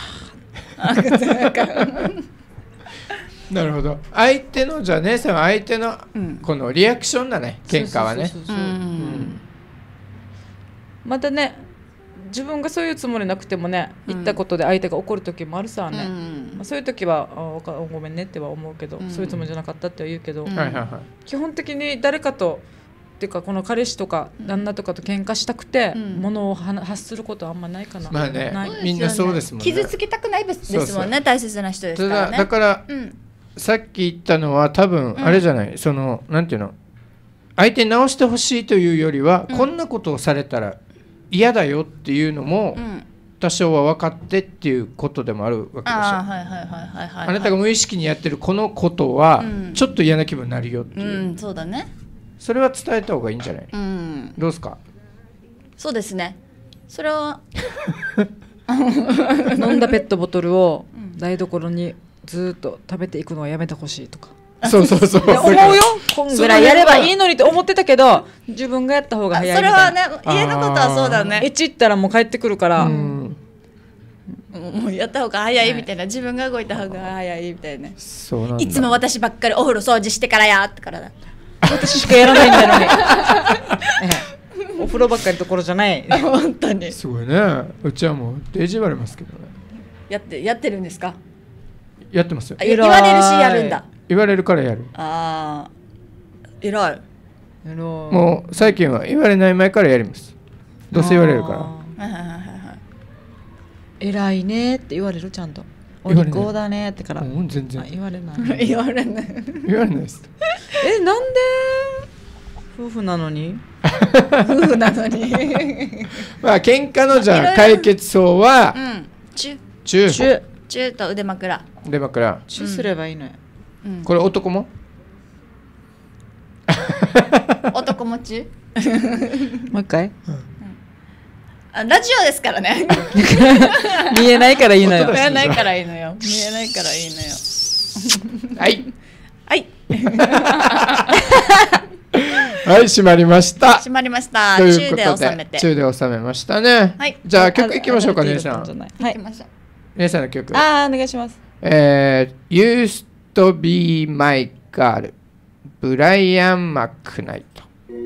なるほど相手のじゃあね相手のこのリアクションだね喧嘩はねまたね自分がそういうつもりなくてもね言ったことで相手が怒る時もあるさね、そういう時はごめんねっては思うけど、そういうつもりじゃなかったっては言うけど、基本的に誰かとっていうかこの彼氏とか旦那とかと喧嘩したくて物を発することはあんまないかな。 まあねみんなそうですもんね。 傷つけたくないですもんね。大切な人ですからね。 だから、さっき言ったのは多分あれじゃない、そのなんていうの相手に直してほしいというよりは、こんなことをされたら嫌だよっていうのも多少は分かってっていうことでもあるわけでしょ。あなたが無意識にやってるこのことはちょっと嫌な気分になるよっていう、 そうだね。 それは伝えた方がいいんじゃない、どうですか。 そうですね。それは飲んだペットボトルを台所にずっと食べていくのはやめてほしいとか。 そうそうそう。 思うよ。こんぐらいやればいいのにって思ってたけど、自分がやった方が早いみたいな。 それはね、家のことはそうだね。 行ったらもう帰ってくるから。 もうやった方が早いみたいな、自分が動いた方が早いみたいな。 そうなんだ。 いつも私ばっかりお風呂掃除してからやってからだ。 私しかやらないんだのに。お風呂ばっかりのところじゃない。 本当に。 すごいね。うちはもうデージ言われますけどね。 やってるんですか？ やってますよ。 言われるしやるんだ。 言われるからやる。 ああ、偉い。 もう最近は言われない前からやります。どうせ言われるから。 偉いねって言われるちゃんと。お利口だねってから。 全然。 言われない。 言われないです。 なんで？夫婦なのに？ 夫婦なのに。 まあ喧嘩のじゃあ解決法は中と腕枕。 腕枕。 中すればいいのよ。 これ男も？ 男も中？ もう一回？ ラジオですからね。 見えないからいいのよ。 見えないからいいのよ。見えないからいいのよ。 はい。 はい。 はい、閉まりました。 閉まりました。 ということで中で収めて。 中で収めましたね。 はい。 じゃあ曲いきましょうか、姉さん。 はい。 姉さんの曲。 お願いします。 Used to be my girl ブライアン・マックナイト。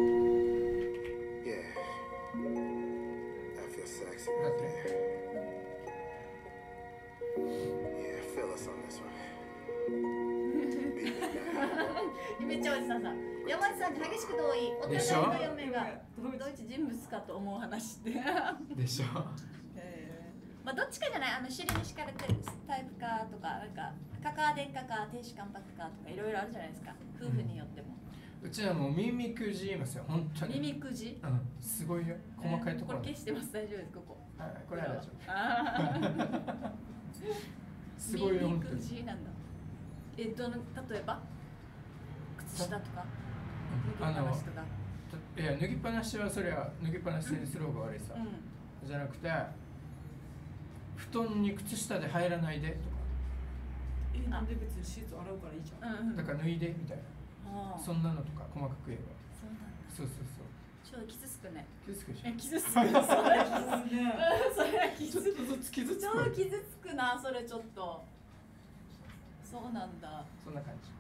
めっちゃおじさんさ、山地さんに激しく同意。お互いの嫁がドイツ人物かと思う話って。 でしょ。 まあどっちかじゃない、尻に敷かれてるタイプかとか、なんかカカア電化か亭主関白かとかいろいろあるじゃないですか、夫婦によっても。 うちはもう耳くじ言いますよ、本当に。 耳くじ？ すごいよ、細かいところ。 これ消してます、大丈夫です、ここ。 これは大丈夫。すごいよ、本当に。 耳くじなんだ。例えば靴下とか脱ぎっぱなしとか。 いや、脱ぎっぱなしはそれは脱ぎっぱなしにする方が悪いさ。じゃなくて、布団に靴下で入らないでとか。 なんで別にシーツ洗うからいいじゃん。 だから脱いでみたいな。そんなのとか細かく言えば。そうそうそう。 ちょっと傷つくね。 傷つくでしょ。 傷つく。それは傷つく。 ちょっとずつ傷つく。 超傷つくな、それちょっと。そうなんだ。 そんな感じ。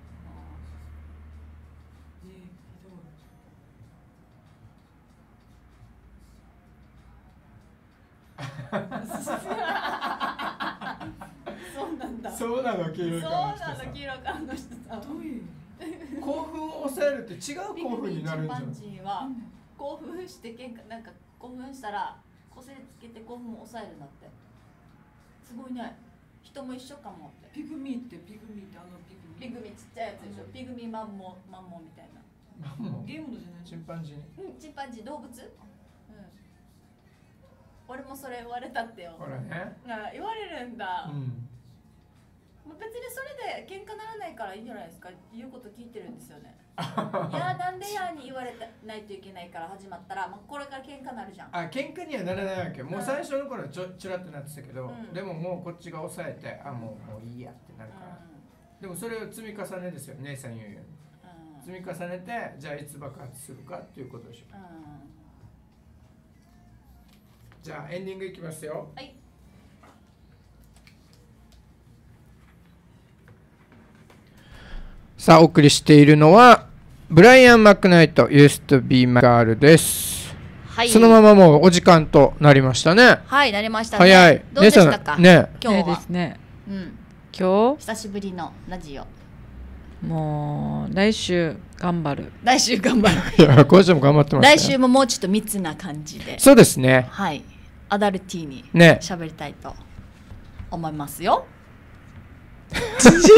そうなんだ。 そうなの、黄色い顔の人さ。 そうなの、黄色い顔の人さ。 どういう興奮を抑えるって違う興奮になるんじゃん。 チンパンジーは興奮してなんか興奮したらこすりつけて興奮を抑えるんだって。すごいね。人も一緒かもって。 ピグミってピグミちっちっちゃいやつでしょ。ピグミマンモみたいな。 ゲームのじゃない？ チンパンジー。 チンパンジー動物？俺もそれ言われたってよ。 ほらね。 言われるんだ。別にそれで喧嘩ならないからいいんじゃないですか。言うこと聞いてるんですよね。いや、なんでやに言われないといけないから始まったら、これから喧嘩なるじゃん。 喧嘩にはならないわけ。もう最初の頃はちらっとなってたけど、でももうこっちが抑えて、もういいやってなるから。でもそれを積み重ねですよ、姉さん言うように。積み重ねて、じゃあいつ爆発するかっていうことでしょ。じゃあエンディングいきますよ。 はい。 さあお送りしているのはブライアン・マックナイト Used to be my girl です。はい。そのままもうお時間となりましたね。 はい、なりましたね。 早い。 どうでしたか？ ね。 今日はですね。今日久しぶりのラジオ。 もう来週頑張る。 来週頑張る。 いや、今週も頑張ってます。 来週ももうちょっと密な感じで。 そうですね。 はい。アダルティーに喋りたいと思いますよ。 いっ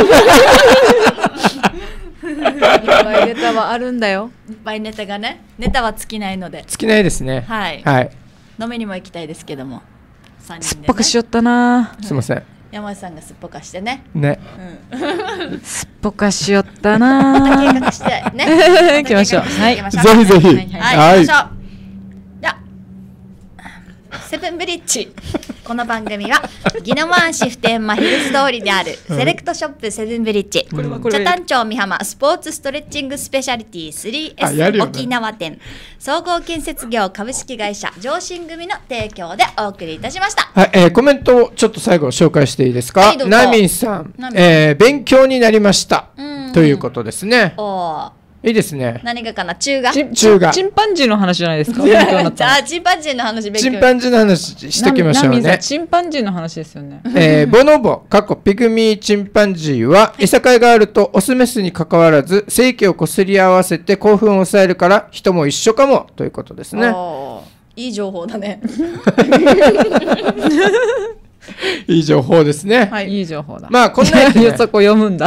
ぱいネタはあるんだよ。 いっぱいネタがね。ネタは尽きないので。 尽きないですね。 はい。 はい。 飲みにも行きたいですけども。3人で、ね。 すっぽかしよったな。 すいません。 山内さんがすっぽかしてね。 ね。 すっぽかしよったな。 また計画してね。 行きましょう。はい。 ぜひぜひ。 はい。行きましょう。じゃあブリッジ。この番組は宜野湾市普天間ヒルズ通りにあるセレクトショップセブンブリッジ、北谷町美浜スポーツストレッチングスペシャリティ 3S 沖縄店、総合建設業株式会社上信組の提供でお送りいたしました。 はい、コメントをちょっと最後紹介していいですか。 はい、どうぞ。 ナミンさん、勉強になりましたということですね。 おいいですね。 何がかな、中がチンパンジーの話じゃないですか。 じゃあチンパンジーの話勉強。 チンパンジーの話しておきましょうね。 チンパンジーの話ですよね。 ボノボピグミーチンパンジーは、いさかいがあるとオスメスに関わらず性器をこすり合わせて興奮を抑えるから人も一緒かもということですね。 いい情報だね。 いい情報ですね。 はい、いい情報だ。 まあこんなやつ、ね、 そこ読むんだって。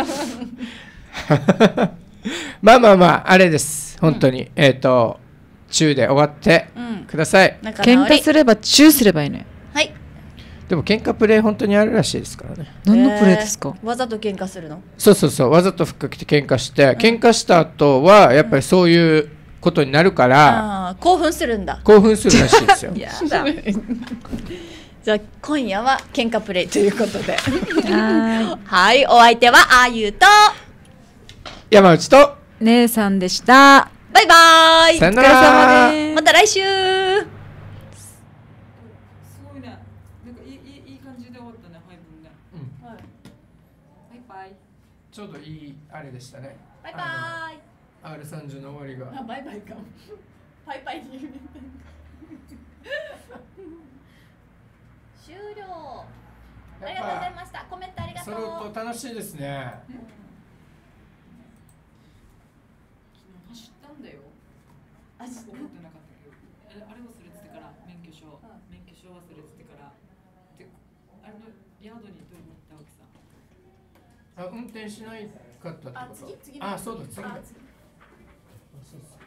まああれです。本当に、チューで終わってください。 喧嘩すればチューすればいいね。 はい。 でも喧嘩プレイ本当にあるらしいですからね。 何のプレイですか。 わざと喧嘩するの。 そうわざと服着て喧嘩して、喧嘩した後はやっぱりそういうことになるから、 興奮するんだ。 興奮するらしいですよ。 やだ。じゃあ今夜は喧嘩プレイということで。はい、お相手はあゆと山内と姉さんでした。 バイバーイ。 さよなら。 また来週。 すごいね。なんかいい感じで終わったね、配分ね。はい。バイバイ。 ちょうどいいあれでしたね。 バイバイ。 R30 の終わりが。 バイバイか。バイバイに言うみたいな。終了。ありがとうございました。コメントありがとう。 それと楽しいですね。 走ったんだよ。思ってなかったけど、あれ忘れててから免許証忘れててからで、あれのヤードに取りに行ったわけさ。 運転しないかったってこと。 次。 そうだ次だ。そう。